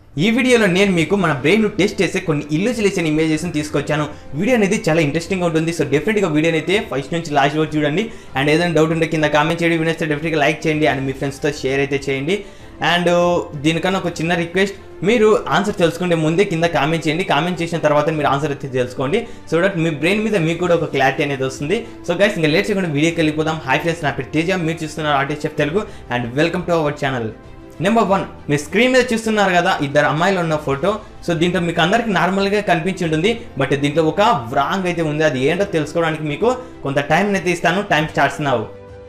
ఈ వీడియోలో నేను మీకు మన బ్రెయిన్ టెస్ట్ చేసే కొన్ని ఇల్యూజిలేషన్ ఇమేజెస్ తీసుకొచ్చాను. వీడియో అనేది చాలా ఇంట్రెస్టింగ్ ఉంటుంది. సో డెఫినెట్గా వీడియోని అయితే ఫస్ట్ నుంచి లాస్ట్ వరకు చూడండి. అండ్ ఏదైనా డౌట్ ఉంటే కింద కామెంట్ చేయండి. వీడియో డెఫినెట్గా లైక్ చేయండి అండ్ మీ ఫ్రెండ్స్తో షేర్ అయితే చేయండి. అండ్ దీనికన్నా ఒక చిన్న రిక్వెస్ట్, మీరు ఆన్సర్ తెలుసుకుంటే ముందే కింద కామెంట్ చేయండి. కామెంట్ చేసిన తర్వాత మీరు ఆన్సర్ అయితే తెలుసుకోండి. సో దట్ మీ బ్రెయిన్ మీద మీకు కూడా ఒక క్లారిటీ అనేది వస్తుంది. సో గైస్ ఇంకా లేట్ చేయకుండా వీడియోకి వెళ్ళిపోదాం. హాయ్ ఫ్రెండ్స్, నా పేరు తేజ, మీరు చూస్తున్నారు artist chef Telugu and welcome to our channel. Number 1, మీరు స్క్రీన్ మీద చూస్తున్నారు కదా ఇద్దరు అమ్మాయిలు ఉన్న ఫోటో. సో దీంట్లో మీకు అందరికి నార్మల్గా కనిపించి ఉంటుంది, బట్ దీంట్లో ఒక వ్రాంగ్ అయితే ఉంది. అది ఏంటో తెలుసుకోవడానికి మీకు కొంత టైం అయితే ఇస్తాను. Time starts now.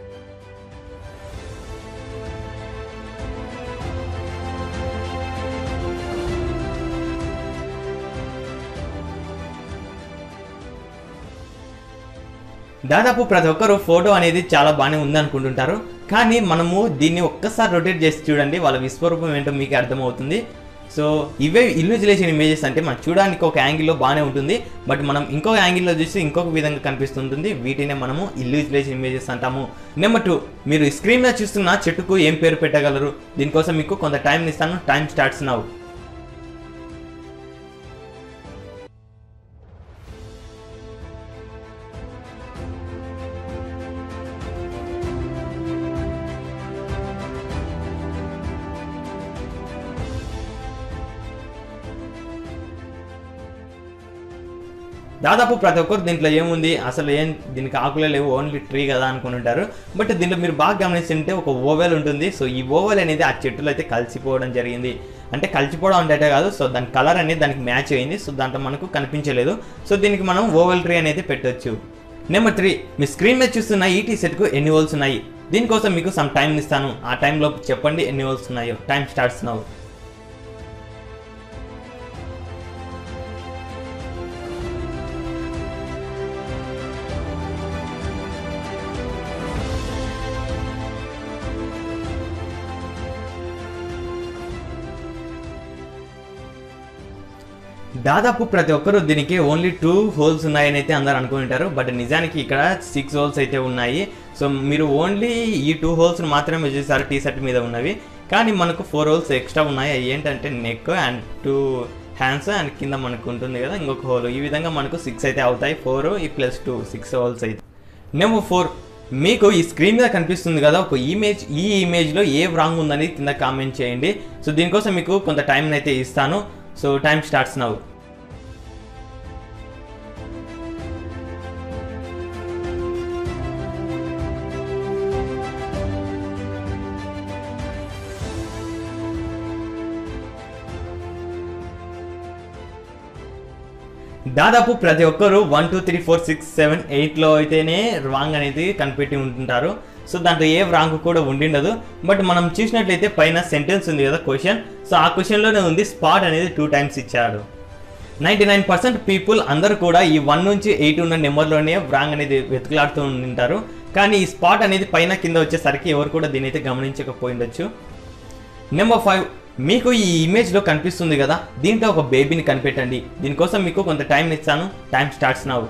దాదాపు ప్రతి ఒక్కరు ఫోటో అనేది చాలా బాగానే ఉందనుకుంటుంటారు, కానీ మనము దీన్ని ఒక్కసారి రొటేట్ చేసి చూడండి, వాళ్ళ విశ్వరూపం ఏంటో మీకు అర్థమవుతుంది. సో ఇవే ఇల్యూజిలేషన్ ఇమేజెస్ అంటే మనం చూడడానికి ఒక యాంగిల్లో బాగానే ఉంటుంది, బట్ మనం ఇంకొక యాంగిల్లో చూసి ఇంకొక విధంగా కనిపిస్తుంటుంది. వీటినే మనము ఇల్యూజిలేషన్ ఇమేజెస్ అంటాము. నెంబర్ 2, మీరు స్క్రీన్ మీద చూస్తున్న చెట్టుకు ఏం పేరు పెట్టగలరు? దీనికోసం మీకు కొంత టైం ఇస్తాను. Time starts now. దాదాపు ప్రతి ఒక్కరు దీంట్లో ఏముంది, అసలు దీనికి ఆకులే లేవు, ఓన్లీ ట్రీ కదా అనుకుని ఉంటారు. బట్ దీంట్లో మీరు బాగా గమనిస్తుంటే ఒక ఓవెల్ ఉంటుంది. సో ఈ ఓవెల్ అనేది ఆ చెట్టులో అయితే కలిసిపోవడం జరిగింది. అంటే కలిసిపోవడం అంటే కాదు, సో దాని కలర్ అనేది దానికి మ్యాచ్ అయింది. సో దాంట్లో మనకు కనిపించలేదు. సో దీనికి మనం ఓవెల్ ట్రీ అనేది పెట్టొచ్చు. నెంబర్ 3, మీ స్క్రీన్ మీద చూస్తున్న ఈ టీ షర్ట్కు ఎన్ని హోల్స్ ఉన్నాయి? దీనికోసం మీకు సమ్ టైం ఇస్తాను. ఆ టైంలో చెప్పండి ఎన్ని హోల్స్ ఉన్నాయో. Time starts now. దాదాపు ప్రతి ఒక్కరు దీనికి ఓన్లీ 2 హోల్స్ ఉన్నాయని అయితే అందరు అనుకుంటారు, బట్ నిజానికి ఇక్కడ 6 హోల్స్ అయితే ఉన్నాయి. సో మీరు ఓన్లీ ఈ 2 హోల్స్ మాత్రమే చూసారు టీ షర్ట్ మీద ఉన్నవి, కానీ మనకు 4 హోల్స్ ఎక్స్ట్రా ఉన్నాయి. అవి ఏంటంటే నెక్ అండ్ 2 హ్యాండ్స్ అండ్ కింద మనకు ఉంటుంది కదా ఇంకొక హోల్. ఈ విధంగా మనకు 6 అయితే అవుతాయి. 4 +2 6 హోల్స్ అయితే. నెంబర్ 4, మీకు ఈ స్క్రీన్ మీద కనిపిస్తుంది కదా ఒక ఇమేజ్. ఈ ఇమేజ్లో ఏ రాంగ్ ఉందని కింద కామెంట్ చేయండి. సో దీనికోసం మీకు కొంత టైం అయితే ఇస్తాను. So time starts now. దాదాపు ప్రతి ఒక్కరు 1 2 3 4 6 7 8లో అయితేనే రాంగ్ అనేది కనిపెట్టి ఉంటుంటారు. సో దాంట్లో ఏ రాంగ్ కూడా ఉండిండదు. బట్ మనం చూసినట్లయితే పైన సెంటెన్స్ ఉంది కదా క్వశ్చన్. సో ఆ క్వశ్చన్లోనే ఉంది స్పాట్ అనేది 2 టైమ్స్ ఇచ్చాడు. 99% పీపుల్ అందరూ కూడా ఈ 1 నుంచి 8 ఉన్న నెంబర్లోనే రాంగ్ అనేది వెతుకులాడుతూ ఉంటారు, కానీ ఈ స్పాట్ అనేది పైన కింద వచ్చేసరికి ఎవరు కూడా దీని అయితే గమనించకపోయిండొచ్చు. నెంబర్ 5, మీకు ఈ ఇమేజ్లో కనిపిస్తుంది కదా దీంట్లో ఒక బేబీని కనిపెట్టండి. దీనికోసం మీకు కొంత టైం ఇస్తాను. Time starts now.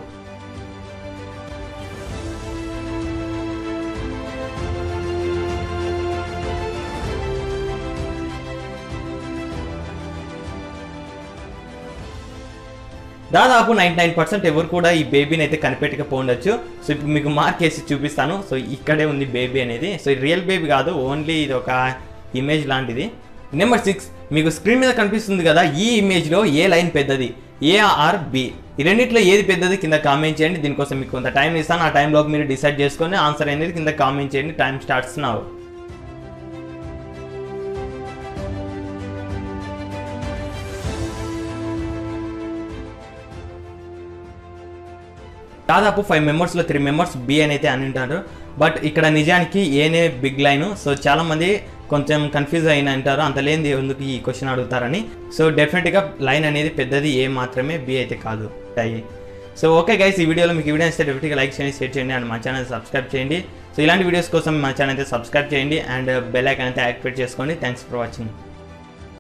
దాదాపు 99% ఎవరు కూడా ఈ బేబీని అయితే కనిపెట్టకపోవచ్చు. సో ఇప్పుడు మీకు మార్క్ వేసి చూపిస్తాను. సో ఇక్కడే ఉంది బేబీ అనేది. సో రియల్ బేబీ కాదు, ఓన్లీ ఇది ఒక ఇమేజ్ లాంటిది. నెంబర్ 6, మీకు స్క్రీన్ మీద కనిపిస్తుంది కదా ఈ ఇమేజ్లో ఏ లైన్ పెద్దది? A or B? ఈ రెండిట్లో ఏది పెద్దది కింద కామెంట్ చేయండి. దీనికోసం మీకు కొంత టైం ఇస్తాను. ఆ టైంలోకి మీరు డిసైడ్ చేసుకొని ఆన్సర్ అనేది కింద కామెంట్ చేయండి. Time starts now. దాదాపు 5 మెంబర్స్లో 3 మెంబర్స్ బి అని అయితే అని ఉంటారు, బట్ ఇక్కడ నిజానికి ఏనే బిగ్ లైన్. సో చాలామంది కొంచెం కన్ఫ్యూజ్ అయిన అంటారు, అంత లేనిది ఎందుకు ఈ క్వశ్చన్ అడుగుతారని. సో డెఫినెట్గా లైన్ అనేది పెద్దది ఏ మాత్రమే, బి అయితే కాదు. సో ఓకే గైస్, ఈ వీడియోలో మీకు వీడియో ఇస్తే డెఫినెట్గా లైక్ చేయండి, షేర్ చేయండి అండ్ మా ఛానల్ సబ్స్క్రైబ్ చేయండి. సో ఇలాంటి వీడియోస్ కోసం మా ఛానల్ అయితే సబ్స్క్రైబ్ చేయండి అండ్ బెల్ ఐకాన్ అయితే యాక్టివేట్ చేసుకోండి. Thanks for watching.